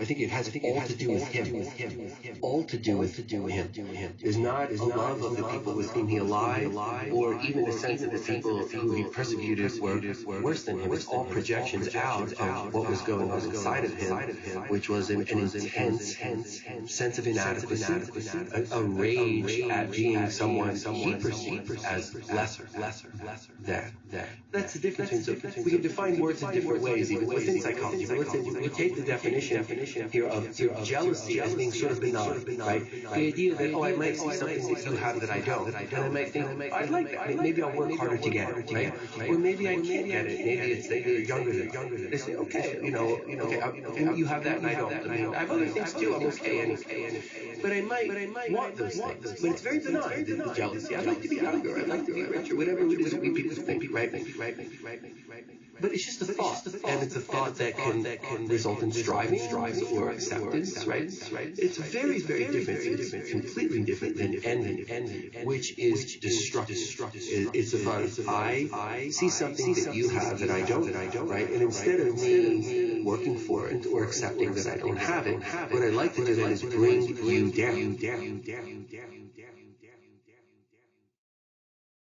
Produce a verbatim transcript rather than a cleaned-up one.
I think it has all to do with him. All to do with him. There's not a love of the people with whom he allied, or even a sense of the people who he persecuted were worse than him. It's all projections out of what was going on inside of him, which was an, an intense sense of inadequacy, a, a rage at being someone he perceived as lesser than. That's the difference. We can define words in different ways, even within psychology. But let's say we take the definition here of, of jealousy as being sort of benign, right? The idea that, oh, I might see something that you have that I don't, and I might think, I'd like that. Maybe I'll work harder to get it, right? Or maybe I can't get it. Maybe it's that you're younger than me. They say, okay, you know, okay, okay, you have that and I don't. I mean, I have other things too. I'm okay, and, but I might want those things. But it's very benign, the jealousy. I'd like to be younger. I'd like to be richer. Whatever it is we people think, right? But it's just a thought, and it's a thought that can that can result in striving, striving or acceptance, right? It's very, very different. It's completely different than envy, which is destructive. It's a thought of I see something that you have that I don't, right? And instead of me working for it or accepting that I don't have it, what I'd like to do then is bring you down.